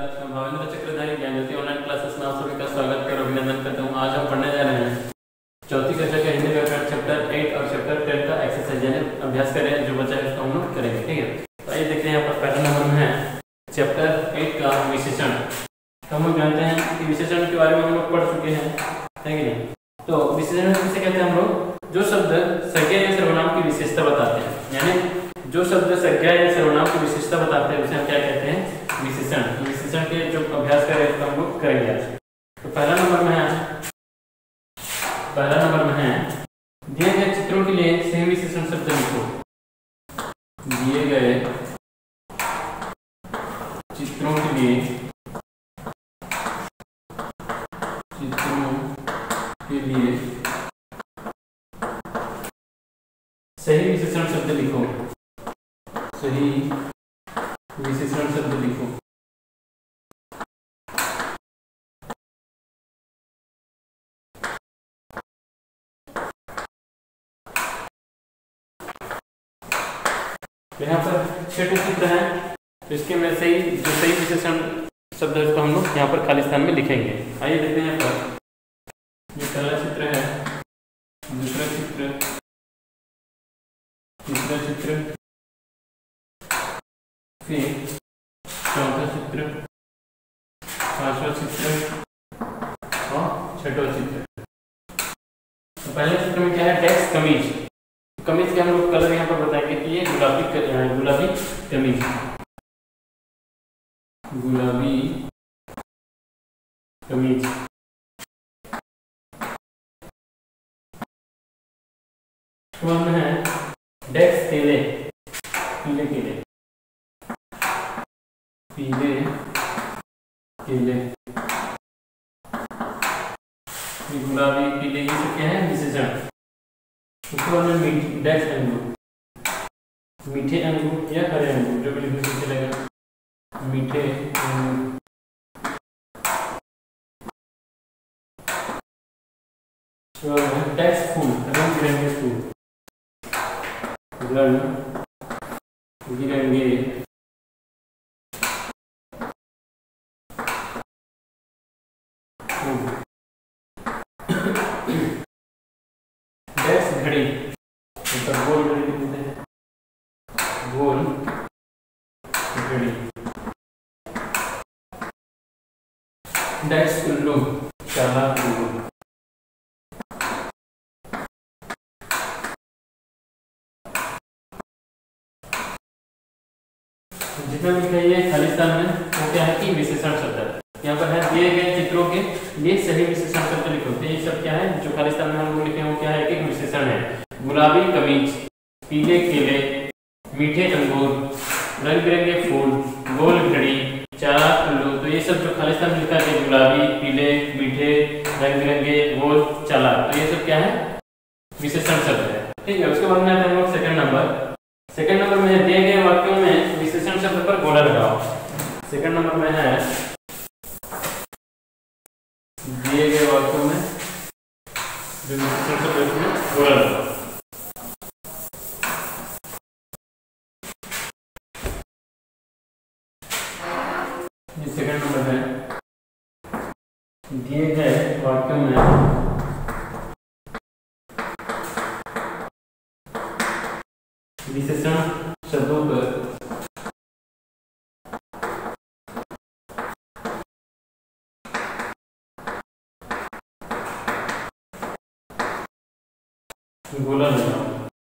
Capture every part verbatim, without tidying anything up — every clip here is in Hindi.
भावेंद्र चक्रधारी ज्ञान ज्योति ऑनलाइन क्लासेस में आप सभी का स्वागत कर अभिनंदन करता हूँ। आज हम पढ़ने जा रहे हैं चौथी कक्षा के हिंदी व्याकरण चैप्टर एट और चैप्टर टेन का एक्सरसाइज यानी अभ्यास कर रहे हैं। जो बच्चा है उसको हम लोग करेंगे, ठीक है। तो आइए देखते हैं यहाँ पर पहला नंबर में है चैप्टर एट का विशेषण। तो हम लोग जानते हैं कि विशेषण के बारे में हम लोग पढ़ चुके हैं, है कि नहीं। तो विशेषण किसे कहते हैं हम लोग? जो शब्द संज्ञा या सर्वनाम की विशेषता बताते हैं, यानी जो शब्द संज्ञा या सर्वनाम की विशेषता बताते हैं उसे हम क्या कहते हैं? विशेषण। तो विशेषण के जो अभ्यास कर रहे हैं हम लोग करेंगे आज। तो पहला नंबर में है पहला नंबर में है दिए गए चित्रों के लिए सही विशेषण शब्द लिखो। दिए गए चित्रों के लिए चित्रों के लिए सही विशेषण शब्द लिखो। सही विशेषण शब्द लिखो। यहाँ पर छठे चित्र है, तो इसके में सही जो सही विशेषण शब्द है उसको हम लोग यहाँ पर खाली स्थान में लिखेंगे। आइए देखते हैं यहाँ पर। ये पहला चित्र है, दूसरा चित्र, तीसरा चित्र, फिर चौथा चित्र, पांचवा चित्र और छठवा चित्र। तो पहले चित्र में क्या है? डेस्क कमीज। कमीज के हम लोग कलर यहाँ पर बताएंगे कि ये गुलाबी गुलाबी कमीज, गुलाबी कमीज। तो में है डेस्क केले, पीले केले, पीले केले, गुलाबी पीले, ये सब क्या है? विशेषण। उसके बाद में डेस्क अंगूर, मीठे अंगूर या हरे अंगूर, जो भी लिखने से चलेगा। मीठे अंगूर, डेस्क फूल, रंग बिरंगे फूल, रंग बिरंगे फूल। डेस्क घड़ी, मतलब गोल घड़ी बोलते हैं, गोल घड़ी। डेस्क उल्लू, चालाक उल्लू। जितना भी कहिए खाली स्थान में वो क्या है कि विशेषण शब्द है। यहाँ पर है दिए गए चित्रों के लिए सही विशेषण शब्द लिखो। तो ये सब क्या है जो खाली स्थान में हम लोग लिखे हैं वो क्या है? एक विशेषण है। गुलाबी कमीज, पीले केले, मीठे अंगूर, रंग बिरंगे फूल, गोल घड़ी, चालाक उल्लू। तो ये सब जो खाली स्थान में लिखा है गुलाबी, पीले, मीठे, रंग बिरंगे, गोल, चालाक, तो ये सब क्या है? विशेषण शब्द है, ठीक है। उसके बाद में आते हैं हम लोग सेकंड नंबर। सेकंड नंबर में दिए गए वाक्यों में विशेषण शब्द पर गोला लगाओ। सेकंड नंबर में है दिए गए वाक्यों में जो विशेषण शब्द है उसमें गोला लगाओ। ये सेकंड नंबर है दिए गए वाक्यों में विशेषण शब्दों पर गोला लगाओ।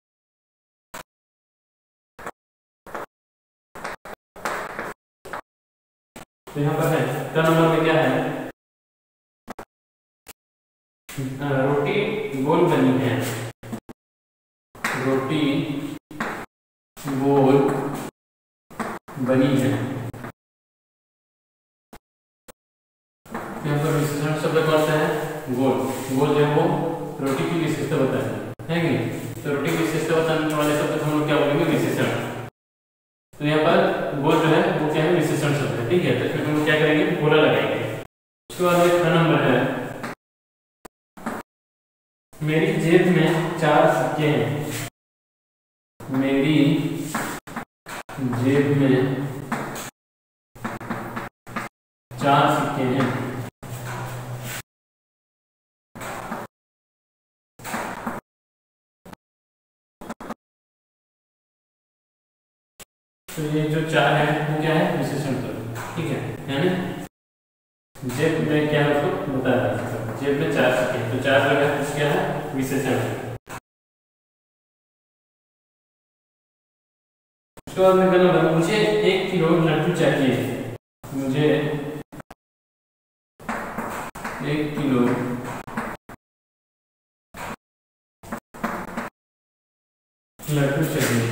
तो यहाँ पर है का नंबर में क्या है? रोटी गोल बनी है, रोटी गोल बनी है। यहाँ पर विशेषण शब्द कौन सा है? गोल। गोल जो है वो रोटी की विशेषता बताता है कि तो रोटी की विशेषता बताने वाले शब्द हम लोग क्या बोलेंगे? विशेषण। तो यहाँ पर गोल जो है वो क्या है? विशेषण शब्द है, ठीक है। तो इसमें हम लोग क्या करेंगे? गोला लगाएंगे। उसके बाद में छह नंबर है मेरी जेब में चार सिक्के हैं। मेरी जेब में चार सिक्के हैं। तो ये जो चार है वो क्या है, विशेषण शब्द, ठीक है। यानी जेब में क्या है उसको बताया जा सकता है, जेब में चार सिक्के, तो चार जो है क्या है, विशेषण है। उसके बाद में कहना मुझे एक किलो लड्डू चाहिए, मुझे एक किलो लड्डू चाहिए।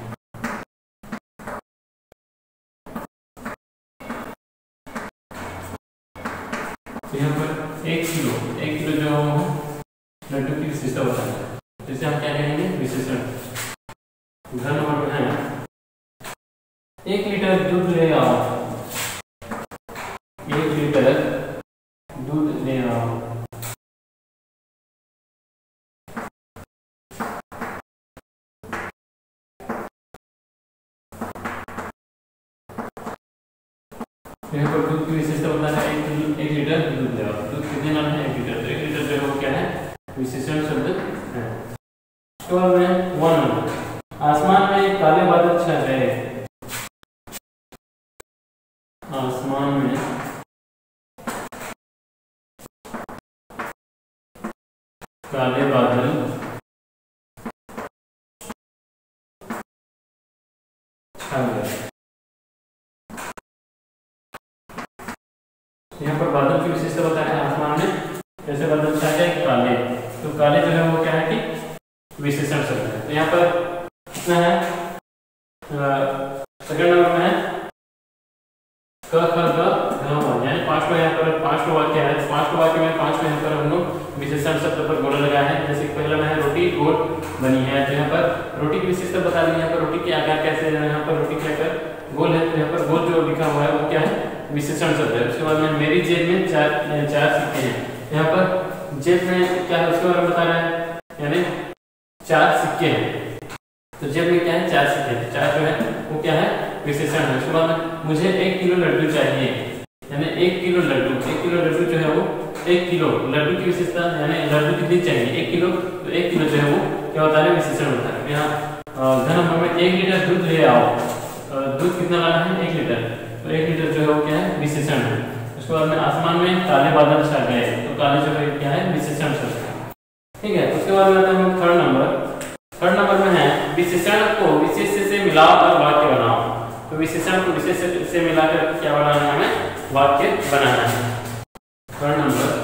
तो यहाँ पर एक किलो एक किलो जो लड्डू की विशेषता होता है, जिसे हम क्या कहेंगे, विशेषण। उदाहरण नंबर है एक लीटर दूध ले आओ, एक लीटर दूध ले आओ। यहाँ पर दूध की विशेषता बताना है, एक, एक लीटर दूध ले आओ। दूध कितने लाना है, एक लीटर। तो एक लीटर जो है वो क्या है, विशेषण शब्द है। उसके बाद में वन नंबर, आसमान में काले बादल छा गए, आसमान में काले बादल छा गए। यहाँ पर बादल की विशेषता बताया है, आसमान में कैसे बादल छा गए, काले। तो काले जो है वो क्या है कि विशेषण शब्द है। तो यहाँ पर कितना है, सेकंड नंबर में है क ख ग घ, यानी पांच को यहाँ पर पांच को वाक्य है, पांच को वाक्य में पांच को यहाँ पर हम लोग विशेषण शब्द पर गोला लगाया है। जैसे पहला में है रोटी गोल बनी है, तो यहाँ पर रोटी की विशेषता बता दी। यहाँ पर रोटी के आकार कैसे है, यहाँ पर रोटी के आकार गोल है, तो यहाँ पर गोल जो लिखा हुआ है वो क्या है, विशेषण शब्द है। उसके बाद में मेरी जेब में चार चार सिक्के हैं, यहाँ पर जेब में क्या है उसके बारे में बता रहा है, यानी चार सिक्के हैं। तो जेब में क्या है, चार सिक्के हैं, चार जो है वो क्या है, विशेषण है। उसके बाद में मुझे एक किलो लड्डू चाहिए, यानी एक किलो लड्डू, एक किलो लड्डू जो है वो एक किलो लड्डू की विशेषता, यानी लड्डू कितनी चाहिए, एक किलो। तो एक किलो जो है वो क्या होता है, विशेषण होता है। यहाँ घन नंबर में एक लीटर दूध ले आओ, दूध कितना लाना है, एक लीटर। तो एक लीटर जो है वो क्या है, विशेषण है। उसके बाद में आसमान में काले बादल छा गए, तो काले जो है क्या है, विशेषण शब्द है, ठीक है। उसके बाद में हम थर्ड नंबर, थर्ड नंबर में है विशेषण को विशेष से मिलाओ और वाक्य बनाओ। तो विशेषण को विशेष से मिलाकर क्या बनाना है, हमें वाक्य बनाना है। थर्ड नंबर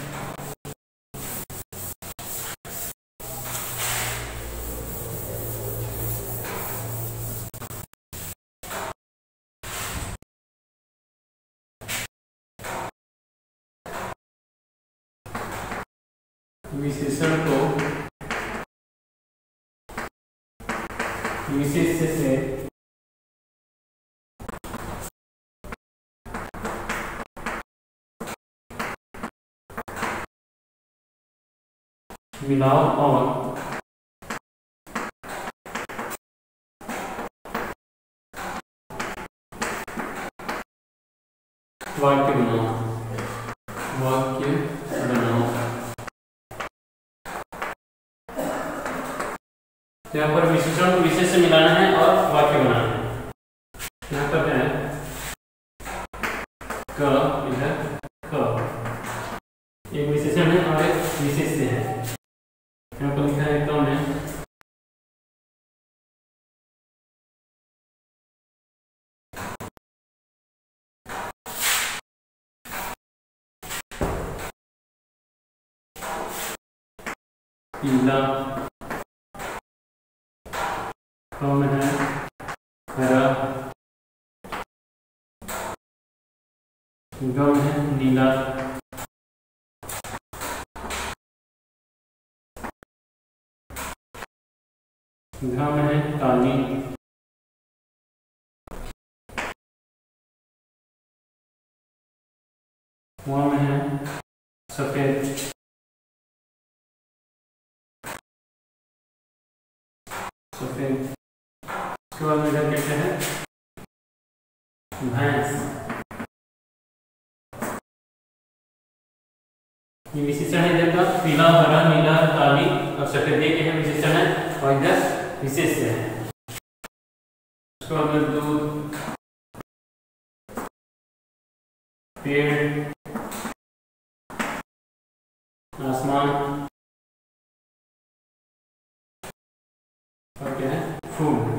विशेषण को विशेष से मिलाओ और वाक्य बनाओ, वाक्य बनाओ। यहाँ पर विशेषण को विशेष से मिलाना है और वाक्य बनाना है। यहाँ पर है क, इधर क, एक विशेषण है और एक विशेष से है। यहाँ पर लिखा है कम है, पीला, कम है हरा, गम है नीला, घम है काली, वम है सफेद, सफेद। उसके बाद में इधर कहते हैं भैंस, ये विशेषण है इधर का, पीला, हरा, नीला, काली और सफेद, ये क्या है विशेषण है, और इधर विशेष्य है। उसके बाद में दूध, पेड़, आसमान और क्या है फूल,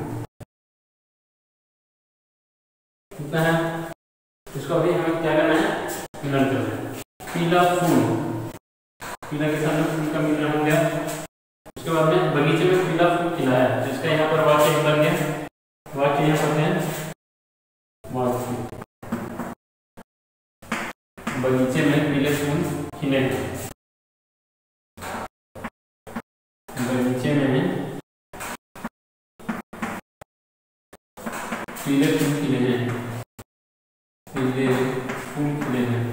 कितना है। इसको अभी हमें क्या करना है, मिलन करना है। पीला फूल, पीला के सामने फूल का मिलन हो गया। उसके बाद में बगीचे में पीला फूल खिला है, जिसका यहाँ पर वाक्य बन गया। वाक्य यहाँ पर है, वाक्य बगीचे में पीले फूल खिले हैं, बगीचे में पीले फूल खिले हैं, पीले फूल खिले हैं।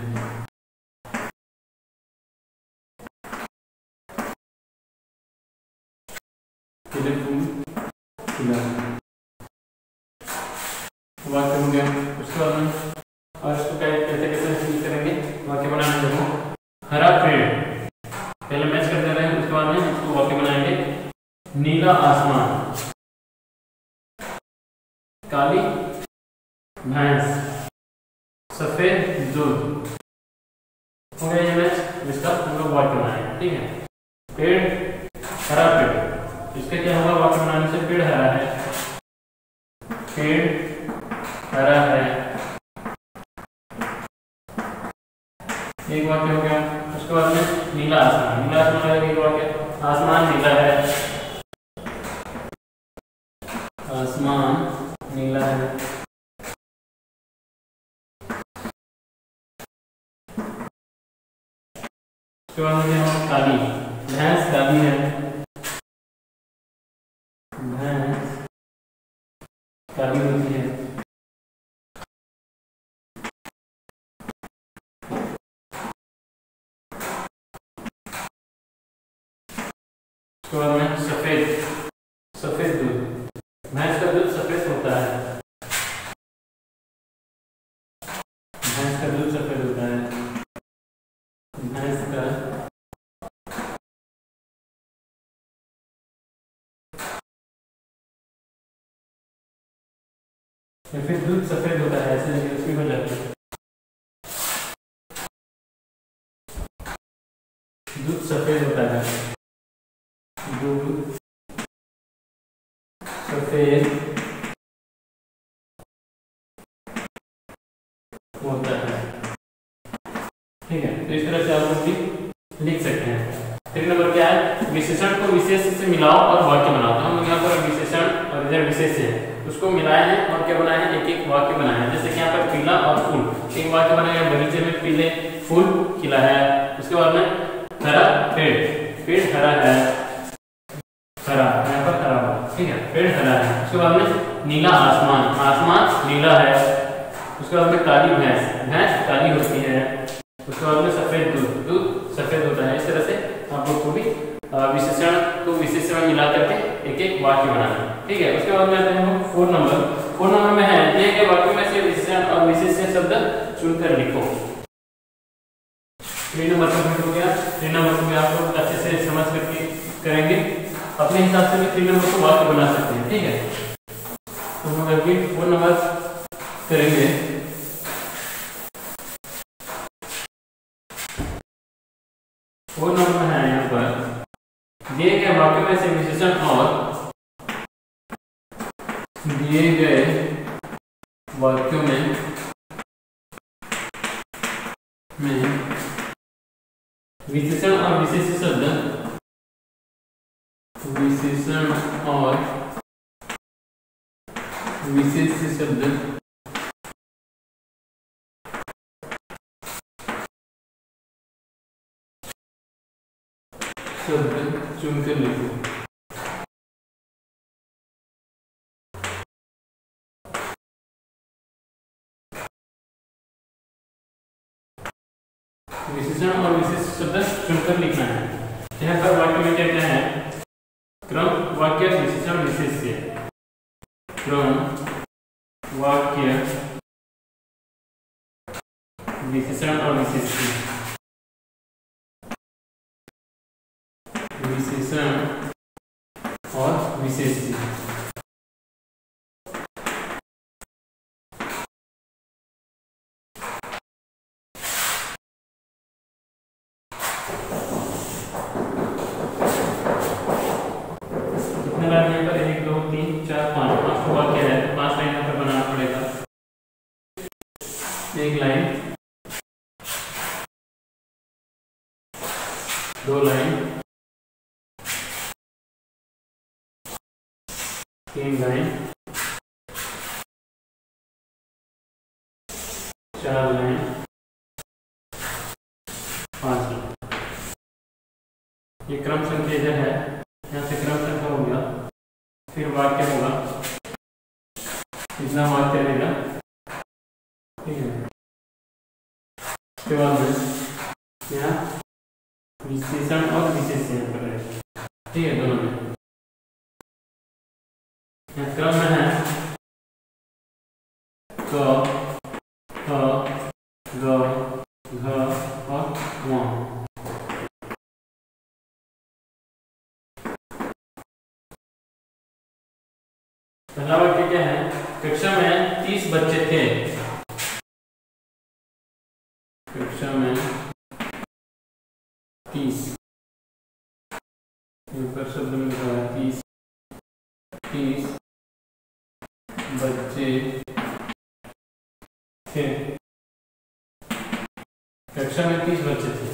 पीले फूल खिला वाक्य हो गया। उसके बाद में और इसको कैसे कैसे फिल करेंगे, वाक्य बनाने देखो। हरा पेड़ पहले मैच कर दे रहे हैं, उसके बाद में इसको वाक्य बनाएंगे। नीला आसमान, काली भैंस, सफेद दूध, हो गया ये मैच, जिसका हम लोग वाक्य बनाएंगे। ठीक है, पेड़, हरा पेड़, इसका क्या होगा वाक्य बनाने से, पेड़ हरा है, पेड़ हरा है, एक वाक्य हो गया। उसके बाद में नीला आसमान, नीला आसमान एक वाक्य, आसमान नीला है, आसमान नीला है। उसके बाद में काली, भैंस काली है, भैंस काली होती है। उसके बाद में सफेद, सफेद दूध, भैंस का दूध सफेद होता है, भैंस का दूध सफेद होता है, भैंस का या फिर दूध सफेद होता है, ऐसे उसकी हो जाती है। दूध सफेद होता है, दूध सफेद होता है। ठीक है, तो इस तरह से आप लोग भी लिख सकते हैं। तीन नंबर क्या है, विशेषण को विशेष से मिलाओ और वाक्य बनाओ। तो हम लोग यहाँ पर विशेषण और इधर विशेष है, उसको मिलाए हैं और क्या बनाए हैं, एक एक वाक्य बनाए हैं। जैसे कि यहाँ पर पीला और फूल, एक वाक्य बनाया, बगीचे में पीले फूल खिला है। उसके बाद में हरा पेड़, पेड़ हरा है, हरा यहाँ पर हरा हुआ, ठीक है, पेड़ हरा है। उसके बाद में नीला आसमान, आसमान नीला है। उसके बाद में काली भैंस, भैंस काली होती है। उसके बाद में सफेद दूध, दूध सफेद होता है। इस तरह से आप लोग को भी विशेषण को विशेष में मिला करके एक एक वाक्य बनाना। ठीक है, उसके बाद में आते हैं फोर नंबर। फोर नंबर में है दिए गए वाक्य में से विशेषण और विशेष्य शब्द चुनकर लिखो। थ्री नंबर कंप्लीट हो गया। थ्री नंबर को आप लोग अच्छे से समझ करके करेंगे, अपने हिसाब से भी थ्री नंबर को वाक्य बना सकते हैं। ठीक है, तो हम अभी फोर नंबर करेंगे। फोर नंबर में है यहाँ पर दिए गए वाक्य में से विशेषण और दिए गए वाक्यों में में विशेषण और विशेष शब्द, विशेषण और विशेष शब्द शब्द चुनकर लिखो। विशेषण और विशेष शब्द चुनकर लिखना है। यहाँ पर वाक्य में क्या क्या है, क्रम वाक्य विशेषण विशेष्य, क्रम वाक्य विशेषण और विशेष्य। विशेष्य। कितने लाइन यहाँ पर? एक दो तीन चार पाँच, पाँच को वाक्य है तो पांच लाइन यहाँ पर बनाना पड़ेगा। एक लाइन, दो लाइन, तीन लाइन, चार लाइन, पांच लाइन। ये क्रम संख्या जो है, यहाँ से क्रम संख्या हो गया, फिर वाक्य होगा, इतना वाक्य रहेगा, ठीक है। उसके बाद में यहाँ विशेषण और विशेष्य यहाँ पर रहेगा, ठीक है, दोनों में। यहाँ क्रम में है क, ख, ग, घ और व। पहला वाक्य क्या है? कक्षा में तीस बच्चे थे। कक्षा में तीस, ऊपर शब्द में लिखा है तीस, तीस बच्चे थे। कक्षा में तीस बच्चे थे।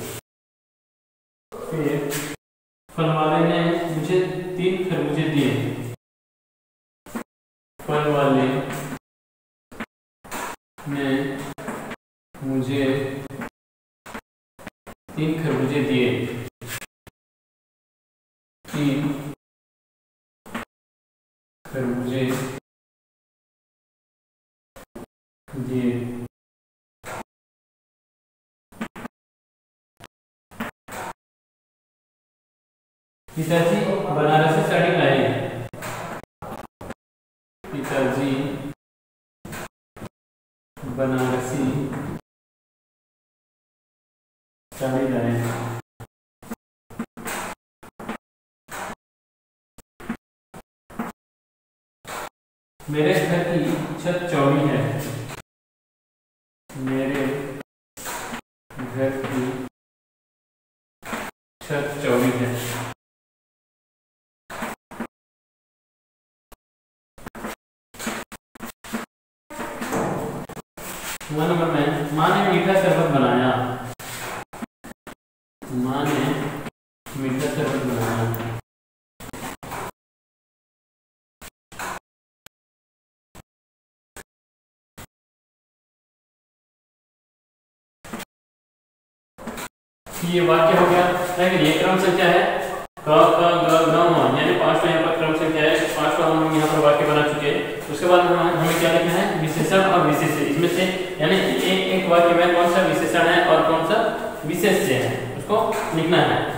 फिर फल वाले ने मुझे तीन खरबूजे दिए। फल वाले ने मुझे तीन खरबूजे दिए। तीन खरबूजे दिए। पिताजी बनारसी साड़ी लाए। पिताजी बनारसी साड़ी लाए। मेरे घर की छत चौड़ी है। मेरे घर की छत चौड़ी है। नंबर में माँ ने मीठा शरबत बनाया। माँ ने मीठा शरबत बनाया। ये वाक्य हो गया, लेकिन ये क्रम संख्या है क ख ग घ म, यानी पांचवा यहाँ पर क्रम संख्या है। पांचवा हम लोग यहाँ पर वाक्य बना चुके हैं। उसके बाद हम हमें क्या लिखना है? विशेषण और विशेष्य। इसमें से यानी एक एक वाक्य में कौन सा विशेषण है और कौन सा विशेष्य है, उसको लिखना है।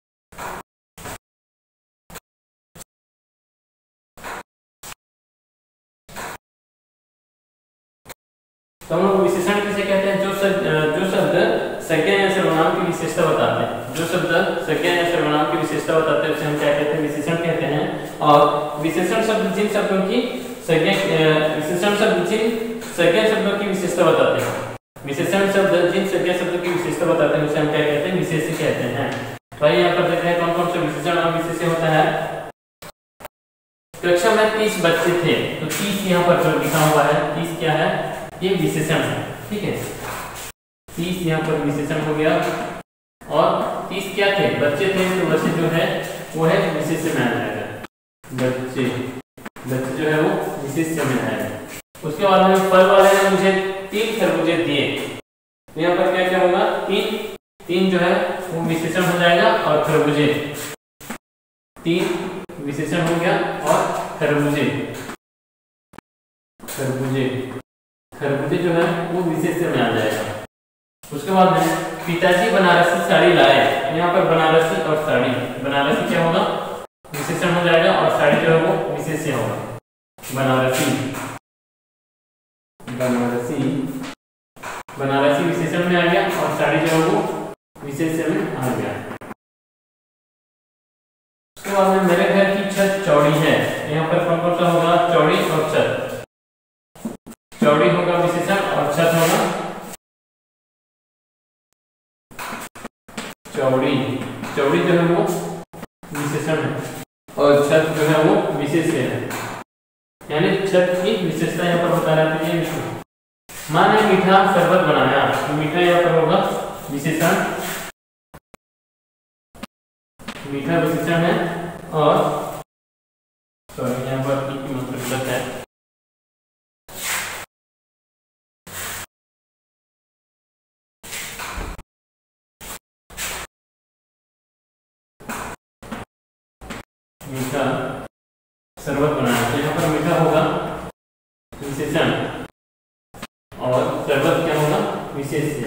तो हम लोग विशेषण किसे कहते हैं? जो शब्द जो शब्द संज्ञा या सर्वनाम की विशेषता बताते हैं। जो शब्द संज्ञा या सर्वनाम की विशेषता बताते हैं उसे हम क्या कहते हैं? विशेषण कहते हैं। और विशेषण शब्द जिन शब्दों की संज्ञा विशेषण शब्द जिन संज्ञा शब्दों की विशेषता बताते हैं। विशेषण शब्द जिन संज्ञा शब्दों की विशेषता बताते हैं उसे हम क्या कहते हैं? विशेष्य कहते हैं। तो यहाँ पर देखते हैं कौन कौन सा विशेषण और विशेष्य होता है। कक्षा में तीस बच्चे थे, तो तीस यहाँ पर जो लिखा हुआ है, तीस क्या है? ये विशेषण है, ठीक है। तीस यहाँ पर विशेषण हो गया। और तीस क्या थे? बच्चे थे, तो बच्चे जो है वो है विशेष्य में आ जाएगा। बच्चे बच्चे जो है वो विशेष्य में आएगा। उसके बाद में फल वाले ने मुझे तीन खरबूजे दिए। तो यहाँ पर क्या क्या होगा? तीन तीन जो है वो विशेषण हो जाएगा और खरबूजे, तीन विशेषण हो गया और खरबूजे खरबूजे खरबूजे जो है वो विशेष्य में आ जाएगा। उसके बाद में पिताजी बनारसी साड़ी लाए। यहाँ पर बनारसी और साड़ी, बनारसी क्या होगा? विशेषण हो जाएगा और साड़ी जो है वो विशेष्य होगा। बनारसी बनारसी बनारसी विशेषण में आ गया और साड़ी जो है वो विशेष्य में आ गया। उसके बाद में मेरे घर की छत चौड़ी है। चौड़ी, चौड़ी जो है वो विशेषण है और छत जो है वो विशेष्य है, यानी छत की विशेषता यहाँ पर बता रहे हैं। माँ ने मीठा शरबत बनाया, तो मीठा यहाँ पर होगा विशेषण, मीठा विशेषण है और सॉरी यहाँ पर मतलब गलत है, मीठा शरबत बनाना, तो यहाँ पर मीठा होगा विशेषण और शरबत क्या होगा विशेष्य।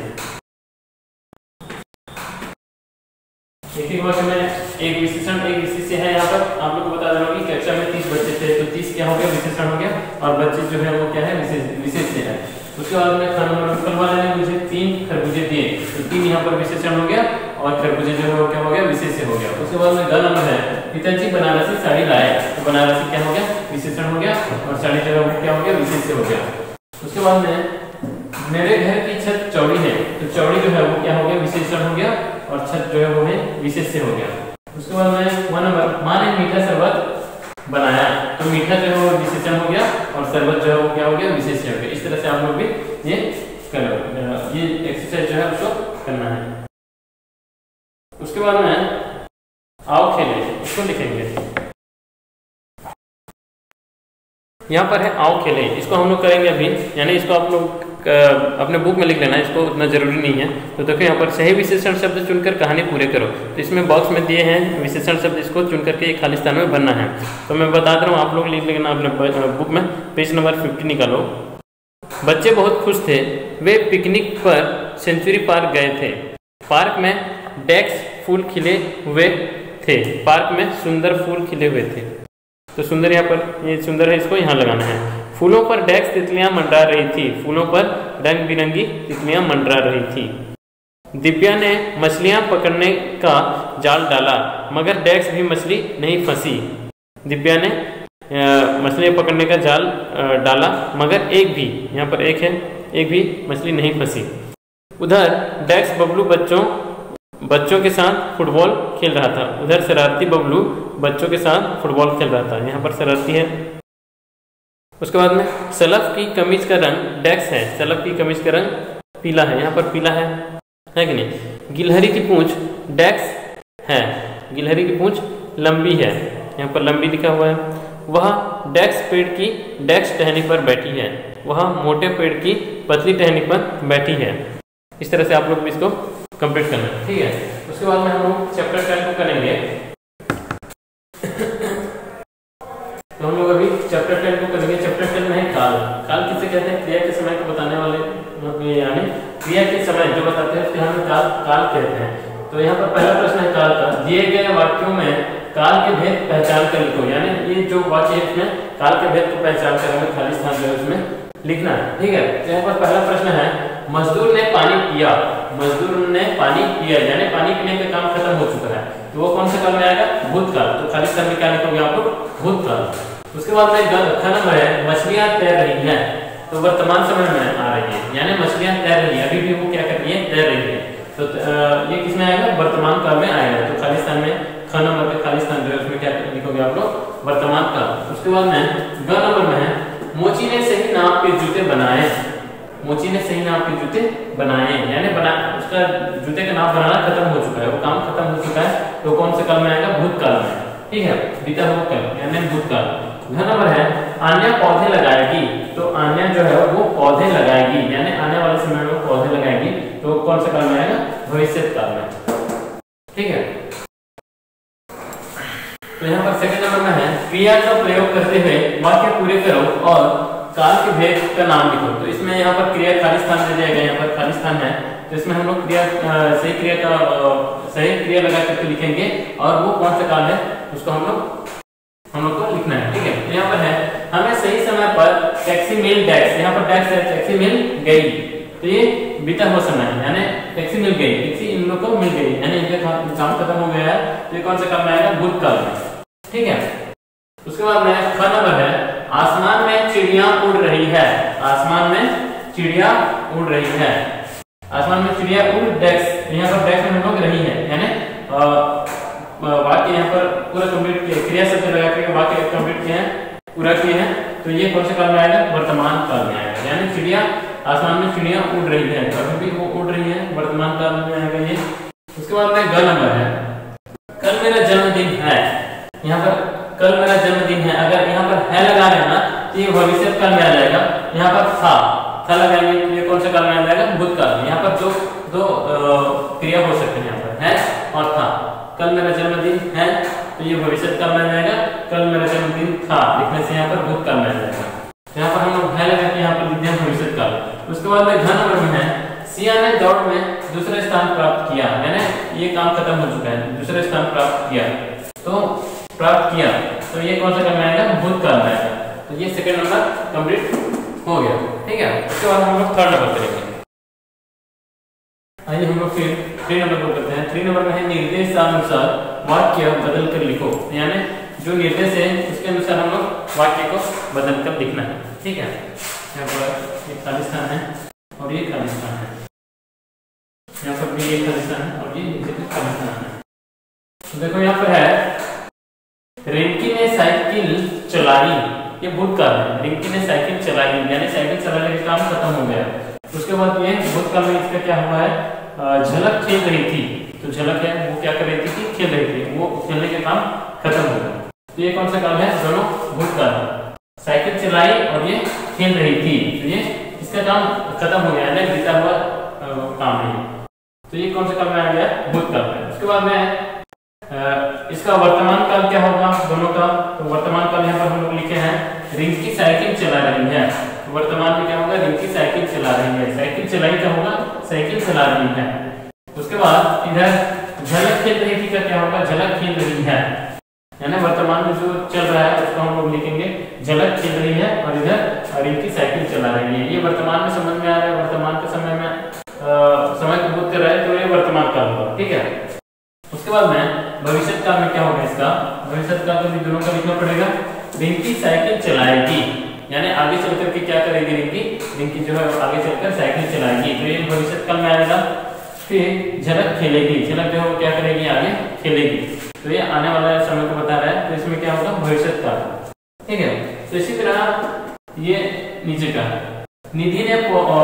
एक ही वाक्य में एक विशेषण एक विशेष्य है। यहाँ पर आप लोग को बता देना कि कक्षा में तीस बच्चे थे, तो तीस क्या हो गया विशेषण हो गया और बच्चे जो है वो क्या है विशेष विशेष्य है। उसके बाद में खाना नंबर वाले ने मुझे तीन खरबूजे दिए, तो तीन यहाँ पर विशेषण हो गया और खरबूजे जो है वो क्या हो गया विशेष्य हो गया। उसके बाद में ग नंबर है पिताजी बनारसी साड़ी लाए, तो बनारसी क्या हो गया विशेषण हो गया और साड़ी जो है वो क्या हो गया विशेष्य हो गया। उसके बाद में मेरे घर की छत चौड़ी है, तो चौड़ी जो है वो क्या हो गया विशेषण हो गया और छत जो है वो है विशेष्य हो गया। उसके बाद में वन नंबर माँ ने मीठा शरबत बनाया, तो मीठा जो है वो विशेषण हो गया और शरबत जो है वो क्या हो गया विशेष्य हो गया। इस तरह से आप लोग भी ये करो, ये एक्सरसाइज जो है उसको करना है। उसके बाद में आओ खेले, इसको लिखेंगे। यहाँ पर है आओ खेले, इसको हम लोग करेंगे अभी, यानी इसको आप लोग अपने बुक में लिख लेना, इसको उतना जरूरी नहीं है। तो देखो यहाँ पर सही विशेषण शब्द चुनकर कहानी पूरे करो, तो इसमें बॉक्स में दिए हैं विशेषण शब्द, इसको चुन करके एक खाली स्थान में भरना है। तो मैं बता दे रहा हूँ, आप लोग लिख लेना अपने बुक में, पेज नंबर फिफ्टी निकालो। बच्चे बहुत खुश थे, वे पिकनिक पर सेंचुरी पार्क गए थे। पार्क में डेस्क फूल खिले हुए थे, पार्क में सुंदर फूल खिले हुए थे। तो सुंदर यहाँ पर ये सुंदर है, इसको यहाँ लगाना है। फूलों पर डेस्क तितलियां मंडरा रही थी, फूलों पर रंग बिरंगी तितलियां मंडरा रही थी। दिव्या ने मछलियां पकड़ने का जाल डाला, मगर डेस्क भी मछली नहीं फंसी। दिव्या ने मछलियां पकड़ने का जाल डाला, मगर एक भी, यहाँ पर एक है, एक भी मछली नहीं फंसी। उधर डेस्क बबलू बच्चों बच्चों के साथ फुटबॉल खेल रहा था, उधर शरारती बबलू बच्चों के साथ फुटबॉल खेल रहा था। यहाँ पर शरारती है। उसके बाद में सलफ की कमीज का रंग डेस्क है, सलफ की कमीज का रंग पीला है, यहाँ पर पीला है, है कि नहीं। गिलहरी की पूंछ डेस्क है, गिलहरी की पूंछ लंबी है, यहाँ पर लंबी लिखा हुआ है। वह डेस्क पेड़ की डेस्क टहनी पर बैठी है, वह मोटे पेड़ की पतली टहनी पर बैठी है। इस तरह से आप लोग भी इसको कंप्लीट करना है, ठीक है। उसके बाद में हम लोग चैप्टर टेन को करेंगे। तो हम लोग अभी चैप्टर टेन को करेंगे। चैप्टर टेन में है काल। काल किसे कहते हैं? क्रिया के समय को बताने वाले, यानी क्रिया के समय जो बताते हैं उसके हम काल काल कहते हैं। तो यहाँ पर पहला प्रश्न है काल का। दिए गए वाक्यों में काल के भेद पहचान कर लिखो, यानी ये जो वाक्य है इसमें काल के भेद को पहचान कर हमें खाली स्थान जो है उसमें लिखना है, ठीक है। तो यहाँ पर पहला प्रश्न है मजदूर ने पानी पिया, मजदूर ने पानी पिया यानी पानी पीने का काम खत्म हो चुका है, तो वो कौन से काल में आएगा? भूतकाल। तो खाली स्थान में क्या लिखोगे आप लोग? भूतकाल। उसके बाद में ख नंबर है मछलियां तैर रही हैं, तो वर्तमान समय में आ रही है, यानी मछलियां तैर रही है, अभी भी वो क्या कर रही है? तैर रही है। तो ये किसमें आएगा? वर्तमान काल में आएगा। तो खाली स्थान में ख नंबर पे खाली स्थान जो है उसमें क्या लिखोगे आप लोग? वर्तमान काल। उसके बाद में ग नंबर में है मोची ने सही नाप के जूते बनाए, मोची ने सही नाप के जूते बनाए, यानी बना उसका जूते का नाप बनाना खत्म हो चुका है, वो काम खत्म हो चुका है। तो कौन से काल में आएगा? भूतकाल में, ठीक है, बीता हुआ काल यानी भूतकाल। घ नंबर है आन्या पौधे लगाएगी, तो आन्या जो है वो पौधे लगाएगी, यानी आने वाले समय में वो पौधे लगाएगी, तो कौन से काल में आएगा? भविष्य काल में, ठीक है। तो यहाँ पर सेकंड नंबर में है क्रिया का प्रयोग करते हुए वाक्य पूरे करो और काल के भेद का नाम लिखो। तो इसमें यहाँ पर क्रिया खाली स्थान दे दिया गया, यहाँ पर खाली स्थान है, तो इसमें हम लोग क्रिया सही क्रिया का सही क्रिया लगा करके लिखेंगे और वो कौन सा काल है उसको हम लोग हम लोग को लिखना है, ठीक है। तो यहाँ पर है हमें सही समय पर टैक्सी मिल डेस्क, यहाँ पर डेस्क है, टैक्सी मिल गई, तो ये बीता हुआ समय है, यानी टैक्सी मिल गई, टैक्सी इन लोग को मिल गई, यानी इनका काम खत्म हो गया है। तो ये कौन सा काल में आएगा? भूतकाल में, ठीक है। उसके बाद में ख नंबर है आसमान में चिड़िया उड़ रही है, आसमान में चिड़िया उड़ रही है, आसमान में चिड़िया उड़ डेस्क, यहाँ पर डेस्क में हम लोग रही है, यानी वाक्य यहाँ पर पूरा कंप्लीट किया, क्रिया शब्द लगा के वाक्य कंप्लीट किए हैं, पूरा किए हैं। तो ये कौन से काल में आएगा? वर्तमान काल में आएगा। यानी चिड़िया, आसमान में चिड़िया उड़ रही है, अभी भी वो उड़ रही है, वर्तमान काल में आएगा ये। उसके बाद में ग नंबर है, कल मेरा जन्मदिन है। यहाँ पर कल मेरा जन्मदिन है, अगर यहाँ पर है लगा रहे ना तो ये भविष्य काल में आ जाएगा। यहाँ पर था था लगाएंगे, ये कौन सा काल में आ जाएगा? भूतकाल में। यहाँ पर दो दो क्रिया हो सकते हैं, यहाँ पर है और था। कल मेरा जन्मदिन है तो ये भविष्य काल में आ जाएगा, कल मेरा जन्मदिन था लिखने से यहाँ पर भूतकाल में आ जाएगा। यहाँ पर हम लोग है लगा के यहाँ पर लिखते हैं भविष्य काल। उसके बाद में घ नंबर में है, सिया ने दौड़ में दूसरा स्थान प्राप्त किया, यानी ये काम खत्म हो चुका है, दूसरा स्थान प्राप्त किया। तो प्राप्त किया तो ये कौन सा काल में आएगा? भूतकाल में आएगा। तो ये सेकंड नंबर कंप्लीट हो गया, ठीक है। उसके बाद हम लोग थर्ड नंबर करेंगे। आइए हम लोग फिर थ्री नंबर को करते हैं। थ्री नंबर में है निर्देशानुसार वाक्य बदल कर लिखो, यानी जो निर्देश है उसके अनुसार हम लोग वाक्य को बदल कर लिखना है, ठीक है। यहाँ पर ये खाली स्थान है और ये खाली स्थान है, यहाँ पर भी ये खाली स्थान है और ये नीचे भी खाली स्थान है। तो देखो यहाँ पर है, रिंकी ने साइकिल चलाई, ये भूतकाल है। रिंकी ने साइकिल चलाई, यानी साइकिल चलाने का काम खत्म हो गया। उसके बाद ये भूतकाल में इसका क्या हुआ है? झलक खेल रही थी, तो झलक है वो क्या कर रही थी? खेल रही थी, वो खेलने का काम खत्म हो गया। तो ये कौन सा काल है? दोनों भूतकाल है। साइकिल चलाई और ये खेल रही थी, तो ये इसका काम खत्म हो गया, यानी बीता हुआ काम है। तो ये कौन सा काल में आ गया? भूतकाल में। उसके बाद में इसका वर्तमान काल क्या होगा दोनों का? तो वर्तमान काल यहाँ पर हम लोग लिखे हैं, रिंकी साइकिल चला रही है। तो वर्तमान में क्या होगा? रिंकी साइकिल चला रही है। साइकिल चलाई क्या होगा? साइकिल चला रही है। उसके बाद इधर झलक खेल रही थी का क्या होगा? झलक खेल रही है, यानी वर्तमान में जो चल रहा है उसको हम लोग लिखेंगे झलक खेल रही है, और इधर रिंकी साइकिल चला रही है। ये वर्तमान में समझ में आ रहा है, वर्तमान के समय में आ, समय को बोध कर रहा है, तो ये वर्तमान काल होगा, ठीक है। उसके बाद में भविष्य काल में क्या होगा? इसका भविष्य काल में भी दोनों का लिखना पड़ेगा। रिंकी साइकिल चलाएगी, यानी आगे चलकर के क्या करेगी? रिंकी रिंकी जो है आगे चलकर साइकिल चलाएगी, तो ये भविष्य काल में आएगा। फिर झलक खेलेगी, झलक जो है वो क्या करेगी? आगे खेलेगी, तो ये आने वाला समय को बता रहा है, तो इसमें क्या होगा? भविष्य काल, ठीक है। तो इसी तरह ये नीचे का निधि ने,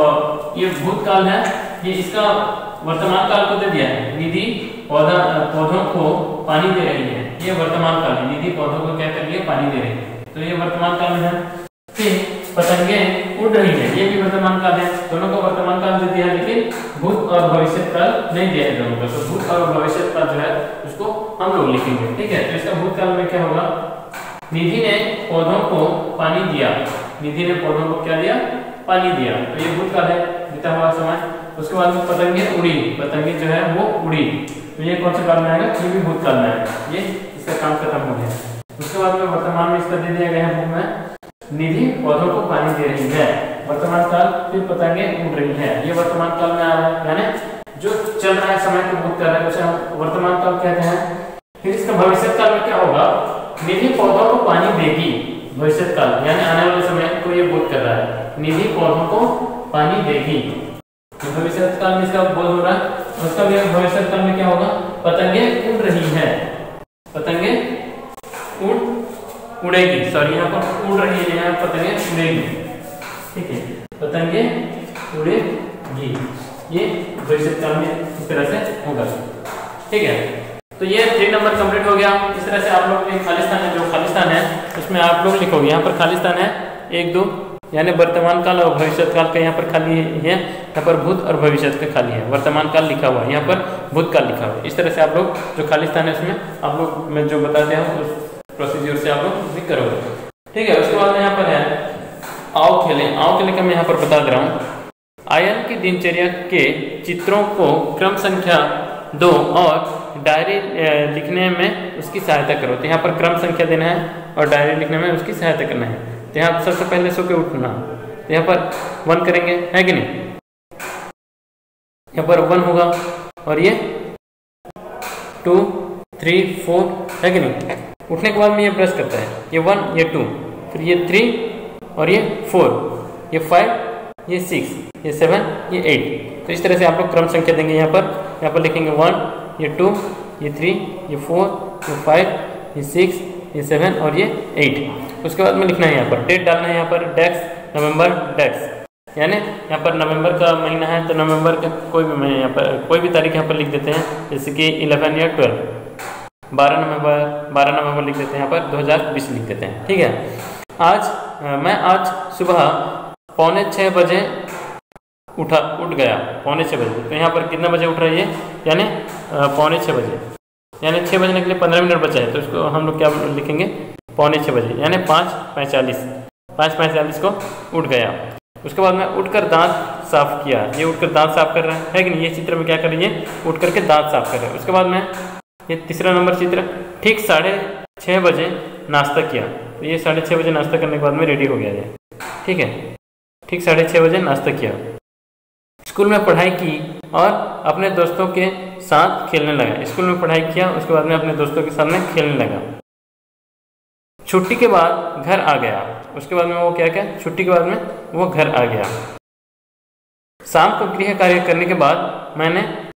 ये भूतकाल है, ये इसका वर्तमान काल को दे दिया है। निधि पौधा पौधों को पानी दे रही है, ये वर्तमान काल है। निधि पौधों को क्या कर रही है? पानी दे रही है, तो ये वर्तमान काल में है। फिर पतंगे उड़ रही है, ये भी वर्तमान काल है। दोनों को वर्तमान काल दे दिया है, लेकिन भूत और भविष्य काल नहीं दिया है दोनों को। तो भूत और भविष्य काल जो है उसको हम लोग लिखेंगे, ठीक है। तो इसका भूतकाल में क्या होगा? निधि ने पौधों को पानी दिया, निधि ने पौधों को क्या दिया? पानी दिया, तो ये भूतकाल है, बीता हुआ समय। उसके बाद में पतंगे उड़ी, पतंगे जो है वो उड़ी, तो ये कौन सा काल में आएगा? ये भी भूतकाल में आएगा, ये इसका काम खत्म हो गया। उसके बाद में वर्तमान में इसका दे दिया गया है बुक में, निधि पौधों को पानी दे रही है, वर्तमान काल। फिर पतंगे उड़ रही है, ये वर्तमान काल में आ रहा है, यानी जो चल रहा है समय को बोध कर रहा है उसे हम वर्तमान काल कहते हैं। फिर इसका भविष्य काल में क्या होगा? निधि पौधों को पानी देगी, भविष्य काल यानी आने वाले समय को ये बोध कर रहा है। निधि पौधों को पानी देगी, तो भविष्य काल में इसका बोध हो रहा है। उसका भी भविष्य काल में क्या होगा? पतंगे उड़ रही है, पतंगे उड़ उड़ेगी, सॉरी यहाँ पर उड़ रही है, यहाँ पतंगे उड़ेगी, ठीक है। पतंगे उड़ेगी, ये भविष्य काल में इस तरह से होगा, ठीक है। तो ये थ्री नंबर कंप्लीट हो गया। इस तरह से आप लोग एक खालिस्तान है, जो खालिस्तान है उसमें आप लोग लिखोगे। यहाँ पर खालिस्तान है एक दो, यानी वर्तमान काल और भविष्य काल का यहाँ पर खाली है, यहाँ पर भूत और भविष्य का खाली है। वर्तमान काल लिखा हुआ है, यहाँ पर भूतकाल लिखा हुआ है। इस तरह से आप लोग जो खालिस्तान है उसमें आप लोग मैं जो बताते हैं उस प्रोसीजर से आप लोग भी करोगे, ठीक है। उसके बाद में यहाँ पर है आओ खेलें। आओ खेलें का मैं यहाँ पर बता दे रहा हूँ। आयन की दिनचर्या के चित्रों को क्रम संख्या दो और डायरी लिखने में उसकी सहायता करो। तो यहाँ पर क्रम संख्या देना है और डायरी लिखने में उसकी सहायता करना है। तो यहाँ सबसे पहले सो के उठना, तो यहाँ पर वन करेंगे, है कि नहीं? यहाँ पर वन होगा और ये टू थ्री फोर, है कि नहीं? उठने के बाद में ये ब्रश करता है, ये वन ये टू, फिर ये थ्री और ये फोर, ये फाइव ये सिक्स, ये सेवन, ये एट। तो इस तरह से आप लोग क्रम संख्या देंगे। यहाँ पर यहाँ पर लिखेंगे वन, ये टू, ये थ्री, ये फोर, ये फाइव, ये सिक्स, ये सेवन और ये एट। उसके बाद में लिखना है यहाँ पर डेट डालना है, यहाँ पर डेक्स नवंबर डेक्स, यानी यहाँ पर नवंबर का महीना है तो नवंबर का कोई भी महीना यहाँ पर कोई भी तारीख यहाँ पर लिख देते हैं, जैसे कि इलेवन या ट्वेल्व, बारह नवंबर बारह नवंबर लिख देते हैं, यहाँ पर दो हज़ार बीस लिख देते हैं। ठीक है। आज मैं आज सुबह पौने छः बजे उठा उठ गया, पौने छः बजे। तो यहाँ पर कितना बजे उठ रही है, यानी पौने छः बजे, यानी छः बजने के लिए पंद्रह मिनट बचा है, तो इसको हम लोग क्या लिखेंगे, पौने छः बजे, यानी पाँच पैंतालीस, पाँच पैंतालीस को उठ गया। उसके बाद में उठकर दांत साफ किया, ये उठकर दांत साफ कर रहा है, है कि नहीं, ये चित्र में क्या कर रही है, उठ करके दांत साफ कर रहे हैं। उसके बाद में ये तीसरा नंबर चित्र, ठीक साढ़े छः बजे नाश्ता किया, तो ये साढ़े छः बजे नाश्ता करने के बाद में रेडी हो गया है। ठीक है, ठीक साढ़े छः बजे नाश्ता किया, स्कूल में पढ़ाई की और अपने दोस्तों के साथ खेलने लगा। स्कूल में पढ़ाई किया, उसके बाद में अपने दोस्तों के सामने खेलने लगा। छुट्टी के बाद घर आ गया, उसके बाद में वो क्या क्या छुट्टी के बाद में वो घर आ गया। शाम को गृह कार्य करने के बाद मैंने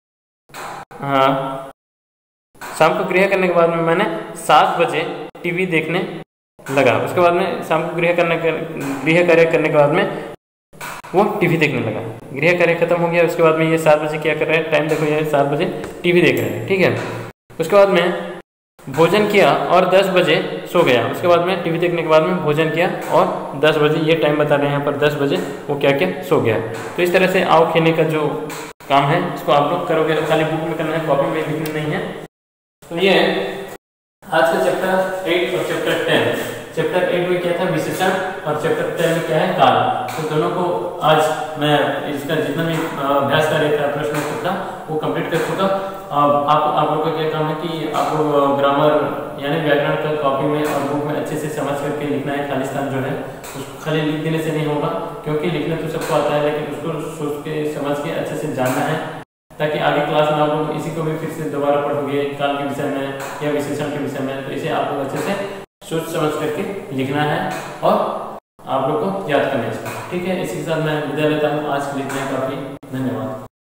हाँ शाम को गृह करने के बाद में मैंने सात बजे टीवी देखने लगा। उसके बाद में शाम को गृह करने गृह कार्य करने के बाद में वो टीवी देखने लगा। गृह कार्य खत्म हो गया, उसके बाद में ये सात बजे क्या कर रहे हैं, टाइम देखो, ये सात बजे टीवी देख रहे हैं। ठीक है। उसके बाद में भोजन किया और दस बजे सो गया। उसके बाद में टीवी देखने के बाद में भोजन किया और दस बजे, ये टाइम बता रहे हैं यहाँ पर, दस बजे वो क्या क्या सो गया। तो इस तरह से आओ खेलने का जो काम है इसको आप लोग करोगे, खाली बुक में करना है, कॉपी में लिखना नहीं है। तो ये आज का चैप्टर एट और चैप्टर टेन। चैप्टर एट में क्या था, विशेषण, और चैप्टर टेन में क्या है, काल। तो दोनों को आज मैं इसका जितना भी अभ्यास कार्य था, प्रश्न उत्तर था, वो कंप्लीट कर चुका। अब आप आप लोगों का क्या काम है कि आप लोग ग्रामर यानी व्याकरण का कॉपी में और बुक में अच्छे से समझ करके लिखना है। खालिस्तान जो है उसको खाली लिख देने से नहीं होगा, क्योंकि लिखना तो सबको आता है, लेकिन उसको सोच के समझ के अच्छे से जानना है, ताकि आगे क्लास में आप लोग इसी को भी फिर से दोबारा पढ़ोगे काल के विषय में या विशेषण के विषय में। तो इसे आप लोग अच्छे से सोच समझ करके लिखना है और आप लोग को याद करना है। ठीक है, इसी के साथ मैं विदा लेता हूँ। आज के लिए इतना काफी, धन्यवाद।